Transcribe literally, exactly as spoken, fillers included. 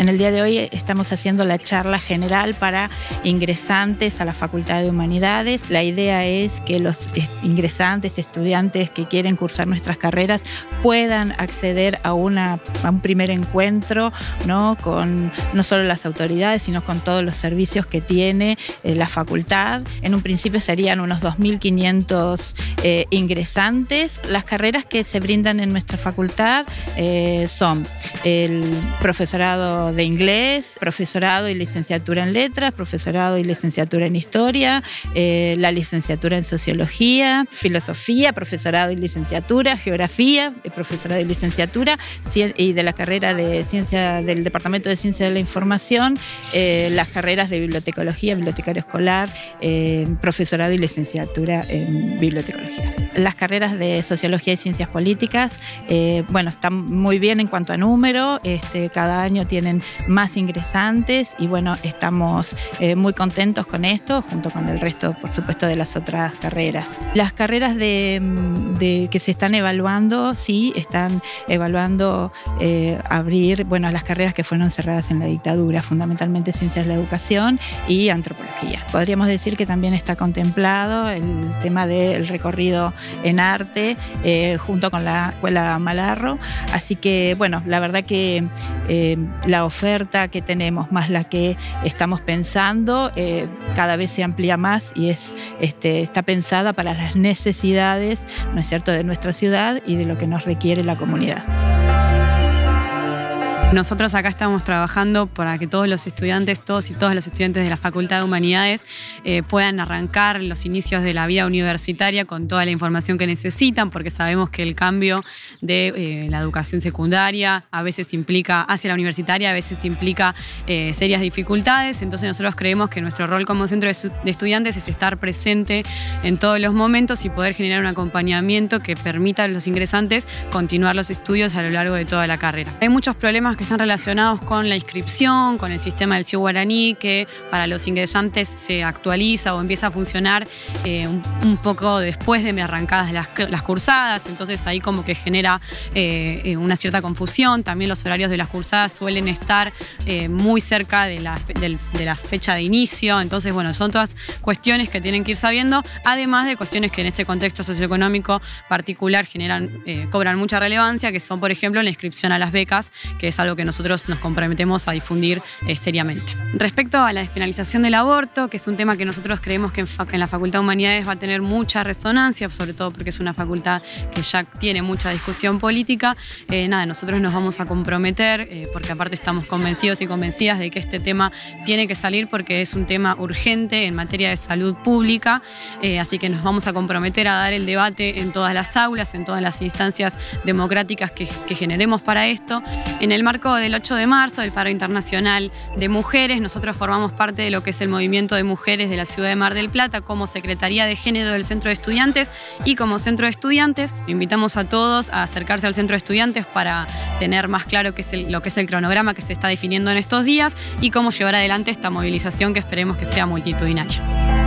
el día de hoy estamos haciendo la charla general para ingresantes a la Facultad de Humanidades. La idea es que los ingresantes, estudiantes que quieren cursar nuestras carreras puedan acceder a, una, a un primer encuentro, ¿no? Con no solo las autoridades, sino con todos los servicios que tiene eh, la facultad. En un principio serían unos dos mil quinientos eh, ingresantes. Las carreras que se brindan en nuestra facultad eh, son el profesorado de inglés, profesorado y licenciatura en letras, profesorado y licenciatura en historia, eh, la licenciatura en sociología, filosofía, profesorado y licenciatura, geografía, profesorado y licenciatura, y de la carrera de ciencia del Departamento de Ciencia de la Información, eh, las carreras de bibliotecología, bibliotecario escolar, eh, profesorado y licenciatura en bibliotecología. Las carreras de Sociología y Ciencias Políticas, eh, bueno, están muy bien en cuanto a número, este, cada año tienen más ingresantes y bueno, estamos eh, muy contentos con esto, junto con el resto, por supuesto, de las otras carreras. Las carreras de, de, que se están evaluando, sí, están evaluando eh, abrir, bueno, las carreras que fueron cerradas en la dictadura, fundamentalmente Ciencias de la Educación y Antropología. Podríamos decir que también está contemplado el tema del recorrido en arte, eh, junto con la Escuela Malarro. Así que, bueno, la verdad que eh, la oferta que tenemos, más la que estamos pensando, eh, cada vez se amplía más y es, este, está pensada para las necesidades, ¿no es cierto?, de nuestra ciudad y de lo que nos requiere la comunidad. Nosotros acá estamos trabajando para que todos los estudiantes, todos y todas los estudiantes de la Facultad de Humanidades eh, puedan arrancar los inicios de la vida universitaria con toda la información que necesitan, porque sabemos que el cambio de eh, la educación secundaria a veces implica, hacia la universitaria, a veces implica eh, serias dificultades. Entonces nosotros creemos que nuestro rol como centro de estudiantes es estar presente en todos los momentos y poder generar un acompañamiento que permita a los ingresantes continuar los estudios a lo largo de toda la carrera. Hay muchos problemas que están relacionados con la inscripción, con el sistema del C I U guaraní, que para los ingresantes se actualiza o empieza a funcionar eh, un, un poco después de arrancadas las, las cursadas, entonces ahí como que genera eh, una cierta confusión. También los horarios de las cursadas suelen estar eh, muy cerca de la, de, de la fecha de inicio, entonces bueno, son todas cuestiones que tienen que ir sabiendo, además de cuestiones que en este contexto socioeconómico particular generan, eh, cobran mucha relevancia, que son por ejemplo la inscripción a las becas, que es algo que nosotros nos comprometemos a difundir eh, seriamente. Respecto a la despenalización del aborto, que es un tema que nosotros creemos que en, en la Facultad de Humanidades va a tener mucha resonancia, sobre todo porque es una facultad que ya tiene mucha discusión política, eh, nada, nosotros nos vamos a comprometer, eh, porque aparte estamos convencidos y convencidas de que este tema tiene que salir porque es un tema urgente en materia de salud pública, eh, así que nos vamos a comprometer a dar el debate en todas las aulas, en todas las instancias democráticas que, que generemos para esto. En el marco del ocho de marzo, del Paro Internacional de Mujeres, nosotros formamos parte de lo que es el movimiento de mujeres de la ciudad de Mar del Plata como Secretaría de Género del Centro de Estudiantes y como Centro de Estudiantes. Invitamos a todos a acercarse al Centro de Estudiantes para tener más claro qué es el, lo que es el cronograma que se está definiendo en estos días y cómo llevar adelante esta movilización que esperemos que sea multitudinaria.